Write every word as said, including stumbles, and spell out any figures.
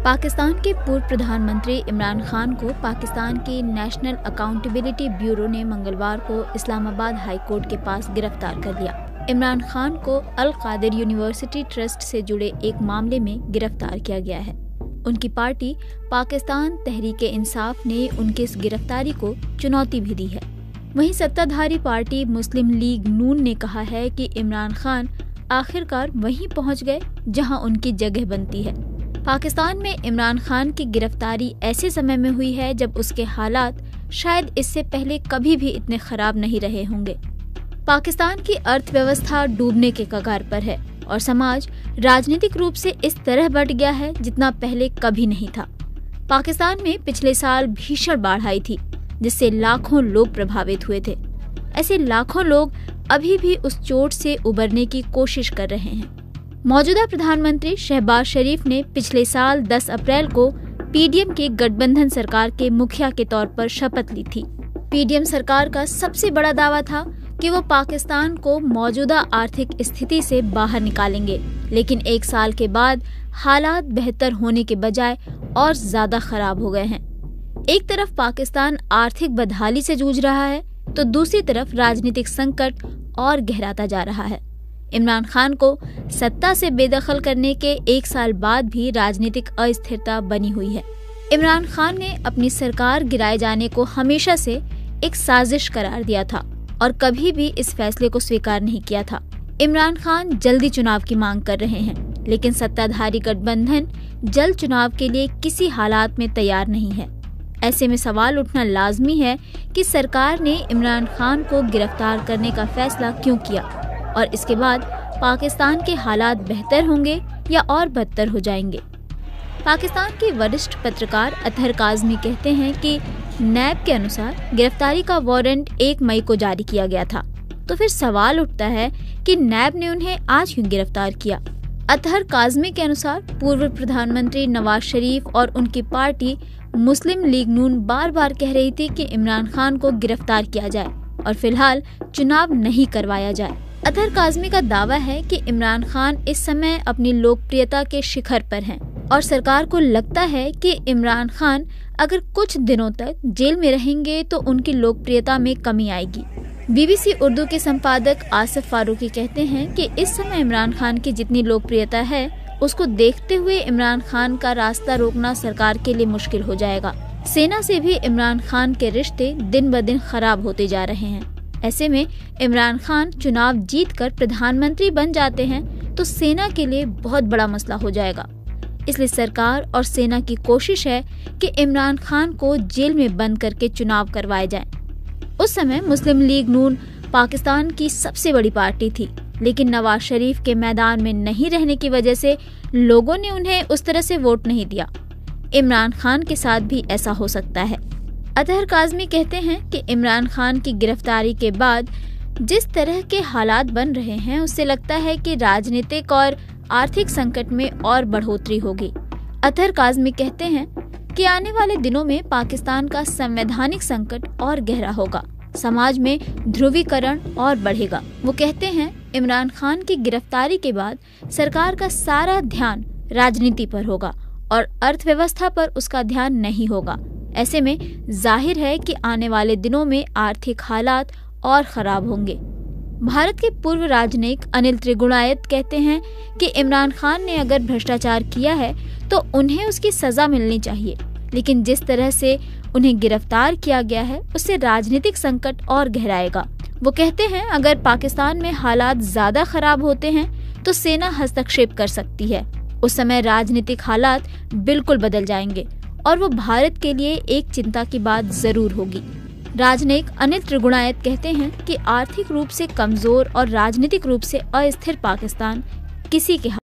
पाकिस्तान के पूर्व प्रधानमंत्री इमरान खान को पाकिस्तान की नेशनल अकाउंटेबिलिटी ब्यूरो ने मंगलवार को इस्लामाबाद हाई कोर्ट के पास गिरफ्तार कर लिया। इमरान खान को अल कादिर यूनिवर्सिटी ट्रस्ट से जुड़े एक मामले में गिरफ्तार किया गया है। उनकी पार्टी पाकिस्तान तहरीक-ए-इंसाफ ने उनकी इस गिरफ्तारी को चुनौती भी दी है। वहीं सत्ताधारी पार्टी मुस्लिम लीग नून ने कहा है कि इमरान खान आखिरकार वहीं पहुंच गए जहां उनकी जगह बनती है। पाकिस्तान में इमरान खान की गिरफ्तारी ऐसे समय में हुई है जब उसके हालात शायद इससे पहले कभी भी इतने खराब नहीं रहे होंगे। पाकिस्तान की अर्थव्यवस्था डूबने के कगार पर है और समाज राजनीतिक रूप से इस तरह बंट गया है जितना पहले कभी नहीं था। पाकिस्तान में पिछले साल भीषण बाढ़ आई थी जिससे लाखों लोग प्रभावित हुए थे। ऐसे लाखों लोग अभी भी उस चोट से उबरने की कोशिश कर रहे हैं। मौजूदा प्रधानमंत्री शहबाज शरीफ ने पिछले साल दस अप्रैल को पीडीएम की गठबंधन सरकार के मुखिया के तौर पर शपथ ली थी। पीडीएम सरकार का सबसे बड़ा दावा था कि वो पाकिस्तान को मौजूदा आर्थिक स्थिति से बाहर निकालेंगे, लेकिन एक साल के बाद हालात बेहतर होने के बजाय और ज्यादा खराब हो गए हैं। एक तरफ पाकिस्तान आर्थिक बदहाली से जूझ रहा है तो दूसरी तरफ राजनीतिक संकट और गहराता जा रहा है। इमरान खान को सत्ता से बेदखल करने के एक साल बाद भी राजनीतिक अस्थिरता बनी हुई है। इमरान खान ने अपनी सरकार गिराए जाने को हमेशा से एक साजिश करार दिया था और कभी भी इस फैसले को स्वीकार नहीं किया था। इमरान खान जल्दी चुनाव की मांग कर रहे हैं, लेकिन सत्ताधारी गठबंधन जल्द चुनाव के लिए किसी हालात में तैयार नहीं है। ऐसे में सवाल उठना लाजमी है कि सरकार ने इमरान खान को गिरफ्तार करने का फैसला क्यों किया और इसके बाद पाकिस्तान के हालात बेहतर होंगे या और बदतर हो जाएंगे। पाकिस्तान के वरिष्ठ पत्रकार अतहर काज़मी कहते हैं कि नैब के अनुसार गिरफ्तारी का वारंट एक मई को जारी किया गया था, तो फिर सवाल उठता है कि नैब ने उन्हें आज क्यों गिरफ्तार किया। अतहर काज़मी के अनुसार पूर्व प्रधानमंत्री नवाज शरीफ और उनकी पार्टी मुस्लिम लीग नून बार बार कह रही थी कि इमरान खान को गिरफ्तार किया जाए और फिलहाल चुनाव नहीं करवाया जाए। अतहर काज़मी का दावा है कि इमरान खान इस समय अपनी लोकप्रियता के शिखर पर हैं और सरकार को लगता है कि इमरान खान अगर कुछ दिनों तक जेल में रहेंगे तो उनकी लोकप्रियता में कमी आएगी। बीबीसी उर्दू के संपादक आसिफ फारूकी कहते हैं कि इस समय इमरान खान की जितनी लोकप्रियता है उसको देखते हुए इमरान खान का रास्ता रोकना सरकार के लिए मुश्किल हो जाएगा। सेना से भी इमरान खान के रिश्ते दिन ब दिन खराब होते जा रहे हैं। ऐसे में इमरान खान चुनाव जीतकर प्रधानमंत्री बन जाते हैं तो सेना के लिए बहुत बड़ा मसला हो जाएगा। इसलिए सरकार और सेना की कोशिश है कि इमरान खान को जेल में बंद करके चुनाव करवाए जाएं। उस समय मुस्लिम लीग नून पाकिस्तान की सबसे बड़ी पार्टी थी, लेकिन नवाज शरीफ के मैदान में नहीं रहने की वजह से लोगों ने उन्हें उस तरह से वोट नहीं दिया। इमरान खान के साथ भी ऐसा हो सकता है। अतहर काज़मी कहते हैं कि इमरान खान की गिरफ्तारी के बाद जिस तरह के हालात बन रहे हैं उससे लगता है कि राजनीतिक और आर्थिक संकट में और बढ़ोतरी होगी। अतहर काज़मी कहते हैं कि आने वाले दिनों में पाकिस्तान का संवैधानिक संकट और गहरा होगा, समाज में ध्रुवीकरण और बढ़ेगा। वो कहते हैं इमरान खान की गिरफ्तारी के बाद सरकार का सारा ध्यान राजनीति पर होगा और अर्थव्यवस्था पर उसका ध्यान नहीं होगा। ऐसे में जाहिर है कि आने वाले दिनों में आर्थिक हालात और खराब होंगे। भारत के पूर्व राजनयिक अनिल त्रिगुणायत कहते हैं कि इमरान खान ने अगर भ्रष्टाचार किया है तो उन्हें उसकी सजा मिलनी चाहिए, लेकिन जिस तरह से उन्हें गिरफ्तार किया गया है उससे राजनीतिक संकट और गहराएगा। वो कहते हैं अगर पाकिस्तान में हालात ज्यादा खराब होते हैं तो सेना हस्तक्षेप कर सकती है। उस समय राजनीतिक हालात बिल्कुल बदल जाएंगे और वो भारत के लिए एक चिंता की बात जरूर होगी। राजनयिक अनिल त्रिगुणायत कहते हैं कि आर्थिक रूप से कमजोर और राजनीतिक रूप से अस्थिर पाकिस्तान किसी के